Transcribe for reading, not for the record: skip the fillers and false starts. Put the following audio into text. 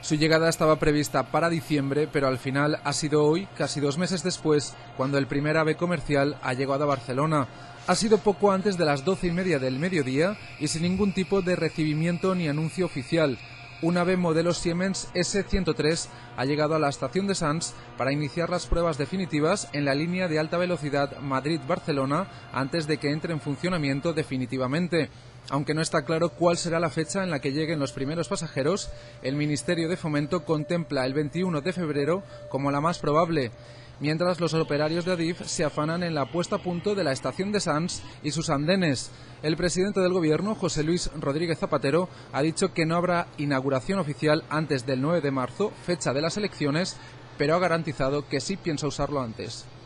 Su llegada estaba prevista para diciembre, pero al final ha sido hoy, casi 2 meses después, cuando el primer AVE comercial ha llegado a Barcelona. Ha sido poco antes de las 12:30 del mediodía y sin ningún tipo de recibimiento ni anuncio oficial. Un AVE modelo Siemens S103 ha llegado a la estación de Sants para iniciar las pruebas definitivas en la línea de alta velocidad Madrid-Barcelona antes de que entre en funcionamiento definitivamente. Aunque no está claro cuál será la fecha en la que lleguen los primeros pasajeros, el Ministerio de Fomento contempla el 21 de febrero como la más probable, mientras los operarios de Adif se afanan en la puesta a punto de la estación de Sants y sus andenes. El presidente del Gobierno, José Luis Rodríguez Zapatero, ha dicho que no habrá inauguración oficial antes del 9 de marzo, fecha de las elecciones, pero ha garantizado que sí piensa usarlo antes.